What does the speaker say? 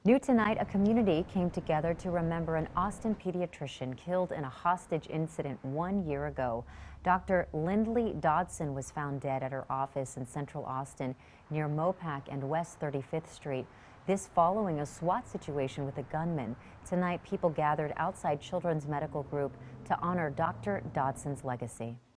New tonight, a community came together to remember an Austin pediatrician killed in a hostage incident 1 year ago. Dr. Lindley Dodson was found dead at her office in central Austin near Mopac and West 35th Street. This following a SWAT situation with a gunman. Tonight, people gathered outside Children's Medical Group to honor Dr. Dodson's legacy.